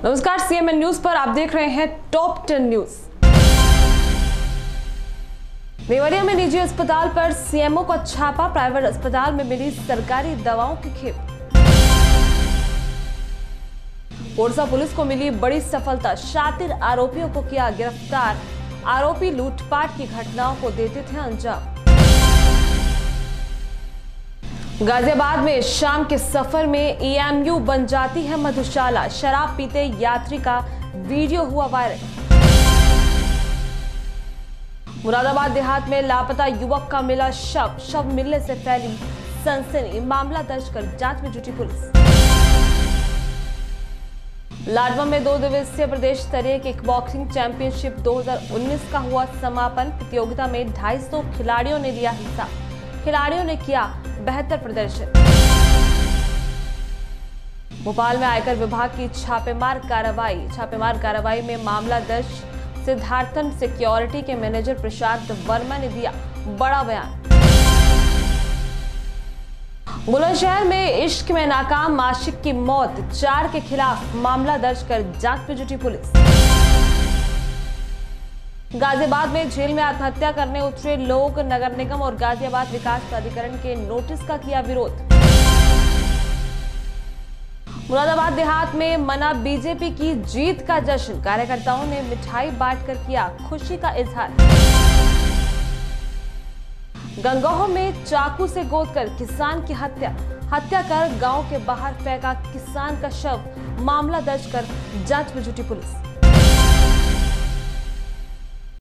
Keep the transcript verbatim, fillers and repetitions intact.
नमस्कार, CMN news पर आप देख रहे हैं टॉप टेन न्यूज। देवरिया में निजी अस्पताल पर सीएमओ का छापा, प्राइवेट अस्पताल में मिली सरकारी दवाओं की खेप। कोरसा पुलिस को मिली बड़ी सफलता, शातिर आरोपियों को किया गिरफ्तार। आरोपी लूटपाट की घटनाओं को देते थे अंजाम। गाजियाबाद में शाम के सफर में ईएमयू बन जाती है मधुशाला, शराब पीते यात्री का वीडियो हुआ वायरल। मुरादाबाद देहात में लापता युवक का मिला शव, शव मिलने से फैली सनसनी, मामला दर्ज कर जांच में जुटी पुलिस। लाडवा में दो दिवसीय प्रदेश स्तरीय किक बॉक्सिंग चैंपियनशिप दो हज़ार उन्नीस का हुआ समापन। प्रतियोगिता में ढाई सौ खिलाड़ियों ने लिया हिस्सा, खिलाड़ियों ने किया बेहतर प्रदर्शन। भोपाल में आयकर विभाग की छापेमार कार्रवाई, छापेमार कार्रवाई में मामला दर्ज। सिद्धार्थन सिक्योरिटी के मैनेजर प्रशांत वर्मा ने दिया बड़ा बयान। बुलंदशहर में इश्क में नाकाम आशिक की मौत, चार के खिलाफ मामला दर्ज कर जांच में जुटी पुलिस। गाजियाबाद में जेल में आत्महत्या करने उतरे लोग, नगर निगम और गाजियाबाद विकास प्राधिकरण के नोटिस का किया विरोध। मुरादाबाद देहात में मना बीजेपी की जीत का जश्न, कार्यकर्ताओं ने मिठाई बांटकर किया खुशी का इजहार। गंगोह में चाकू से गोदकर किसान की हत्या, हत्या कर गांव के बाहर फेंका किसान का शव, मामला दर्ज कर जांच में जुटी पुलिस।